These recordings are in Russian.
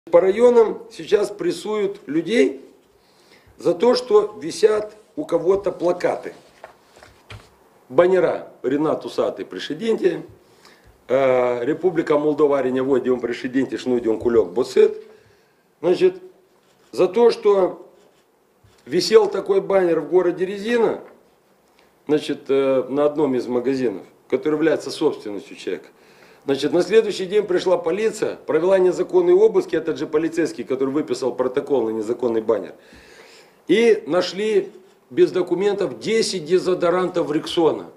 По районам сейчас прессуют людей за то, что висят у кого-то плакаты. Баннера Ренат Усатый Пришеденте, Республика Молдова Ареневодиум Пришеденте Шнудиум Кулек Боцет. Значит, за то, что висел такой баннер в городе Резина, значит, на одном из магазинов, который является собственностью человека. Значит, на следующий день пришла полиция, провела незаконный обыск, этот же полицейский, который выписал протокол на незаконный баннер. И нашли без документов 10 дезодорантов Рексона.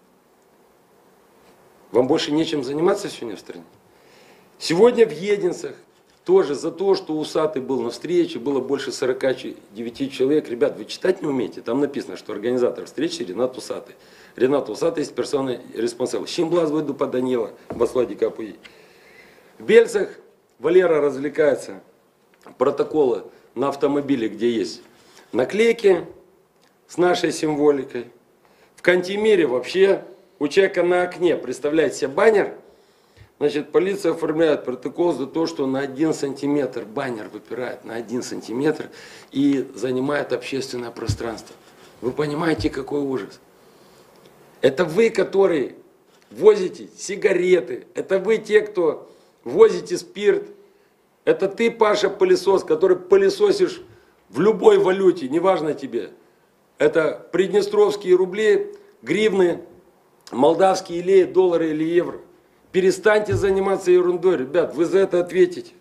Вам больше нечем заниматься сегодня в стране? Сегодня в Единцах тоже за то, что Усатый был на встрече, было больше 49 человек. Ребят, вы читать не умеете? Там написано, что организатор встречи Ренат Усатый. Ренат Усатый есть персона респонсабл. Щимблаз выйду по Данила, Баслади Капуи. В Бельцах Валера развлекается. Протоколы на автомобиле, где есть наклейки с нашей символикой. В Кантемире вообще у человека на окне, представляете себе, баннер. Значит, полиция оформляет протокол за то, что на 1 сантиметр баннер выпирает, на 1 сантиметр и занимает общественное пространство. Вы понимаете, какой ужас? Это вы, которые возите сигареты, это вы те, кто возите спирт, это ты, Паша, пылесос, который пылесосишь в любой валюте, неважно тебе. Это приднестровские рубли, гривны, молдавские леи, доллары или евро. Перестаньте заниматься ерундой, ребят, вы за это ответите.